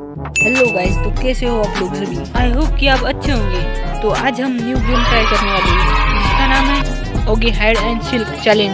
Hello guys, तो कैसे हो आप लोग सभी। आई होप कि आप अच्छे होंगे। तो आज हम न्यू गेम ट्राई करने वाले हैं जिसका नाम है Oggy hide and seek challenge.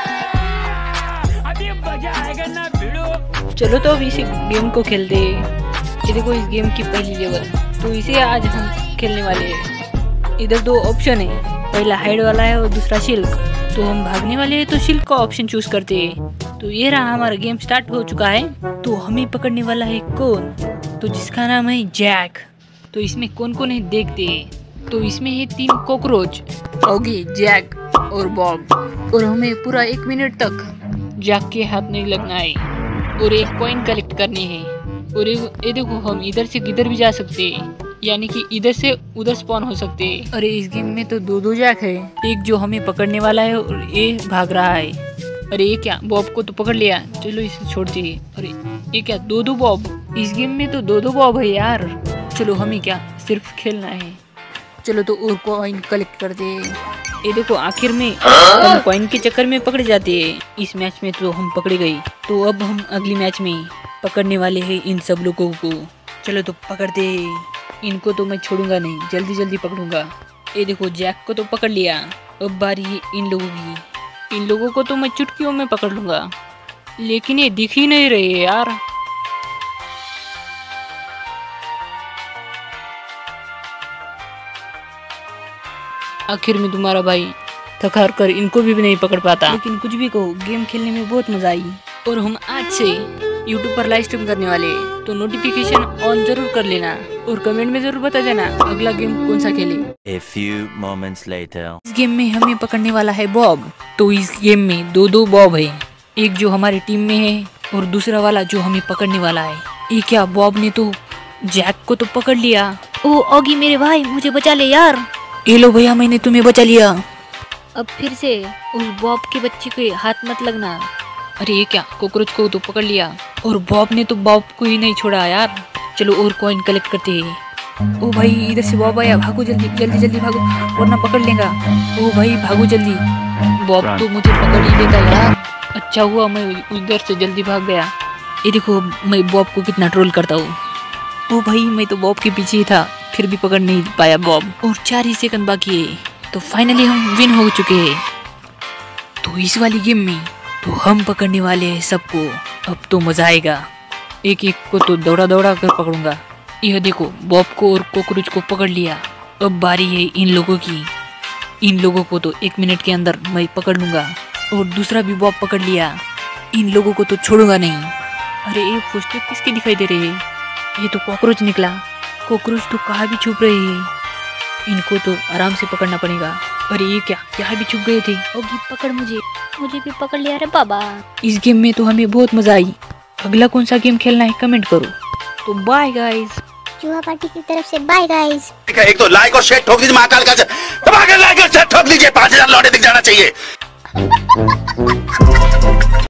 अभी मजा आएगा ना भिड़ो। चलो तो अब इसी गेम को खेलते हैं। ये देखो इस गेम की पहली लेवल, तो इसे आज हम खेलने वाले हैं। इधर दो ऑप्शन है, पहला हाइड वाला है और दूसरा सिल्क। तो हम भागने वाले हैं तो सिल्क का ऑप्शन चूज करते हैं। तो ये रहा, हमारा गेम स्टार्ट हो चुका है। तो हमें पकड़ने वाला है कौन, तो जिसका नाम है जैक। तो इसमें कौन कौन है देखते हैं। तो इसमें है 3 कॉकरोच, ओगी, जैक और बॉब। और हमें पूरा 1 मिनट तक जैक के हाथ नहीं लगना है और एक कॉइन कलेक्ट करनी है। और ये देखो, हम इधर से किधर भी जा सकते हैं, यानी कि इधर से उधर स्पॉन हो सकते हैं। अरे इस गेम में तो 2 जैक है, एक जो हमें पकड़ने वाला है और ये भाग रहा है। अरे ये क्या, बॉब को तो पकड़ लिया, चलो इसे छोड़ते हैं। अरे ये क्या, 2 बॉब। इस गेम में तो 2 बॉब है यार। चलो हमें क्या, सिर्फ खेलना है। चलो तो और कॉइन कलेक्ट करते हैं। ये देखो, आखिर में हम कॉइन के चक्कर में पकड़े जाते हैं। इस मैच में तो हम पकड़े गए, तो अब हम अगली मैच में पकड़ने वाले हैं इन सब लोगों को। चलो तो पकड़ते हैं। इनको तो मैं छोड़ूंगा नहीं, जल्दी जल्दी पकड़ूंगा। ये देखो, जैक को तो पकड़ लिया, अब बारी है इन लोगों की। इन लोगों को तो मैं चुटकियों में पकड़ लूंगा, लेकिन ये दिख ही नहीं रहे यार। आखिर में तुम्हारा भाई थक हार कर इनको भी नहीं पकड़ पाता। लेकिन कुछ भी कहो, गेम खेलने में बहुत मजा आई। और हम आज से YouTube पर लाइव स्ट्रीम करने वाले हैं, तो नोटिफिकेशन ऑन जरूर कर लेना और कमेंट में जरूर बता देना अगला गेम कौन सा खेले। A few moments later. इस गेम में हमें पकड़ने वाला है बॉब। तो इस गेम में 2 बॉब है, एक जो हमारी टीम में है और दूसरा वाला जो हमें पकड़ने वाला है। ये क्या, बॉब ने तो जैक को तो पकड़ लिया। ओ ओगी मेरे भाई, मुझे बचा ले यार। ये लो भैया, मैंने तुम्हें बचा लिया। अब फिर से उस बॉब के बच्चे के हाथ मत लगना। अरे ये क्या, कॉकरोच को तो पकड़ लिया और बॉब ने तो बॉब को ही नहीं छोड़ा यार। चलो और कॉइन कलेक्ट करते हैं। ओ भाई, इधर से बॉब आया, भागो जल्दी जल्दी जल्दी भागो वरना पकड़ लेगा। ओ भाई भागो जल्दी, बॉब तो मुझे पकड़ ही लेगा यार। अच्छा हुआ मैं उधर से जल्दी भाग गया। ये देखो, मैं बॉब को कितना ट्रोल करता हूँ। ओ भाई, मैं तो बॉब के पीछे ही था, फिर भी पकड़ नहीं पाया बॉब। और 4 ही सेकंड बाकी है, तो फाइनली हम विन हो चुके हैं। तो इस वाली गेम में तो हम पकड़ने वाले हैं सबको। अब तो मजा आएगा, एक एक को तो दौड़ा दौड़ा कर पकड़ूंगा। यह देखो, बॉब को और कॉकरोच को पकड़ लिया। अब बारी है इन लोगों की। इन लोगों को तो 1 मिनट के अंदर मैं पकड़ लूंगा। और दूसरा भी बॉब पकड़ लिया, इन लोगों को तो छोड़ूंगा नहीं। अरे ये फुटस्टेप किसके दिखाई दे रहे हैं, ये तो कॉकरोच निकला। कॉकरोच तो कहाँ भी छुप रहे हैं, इनको तो आराम से पकड़ना पड़ेगा। अरे ये क्या, यहाँ भी छुप गए थे। ओगी पकड़ मुझे भी पकड़ लिया रे बाबा। इस गेम में तो हमें बहुत मजा आई। अगला कौन सा गेम खेलना है कमेंट करो। तो बाय गाइस, चूहा पार्टी की तरफ से बाय गाइस। एक तो लाइक और शेयर ठोक दीजिए, महाकाल का दबा के लाइक और शेयर ठोक दीजिए, 5000 लौटे दिख जाना चाहिए।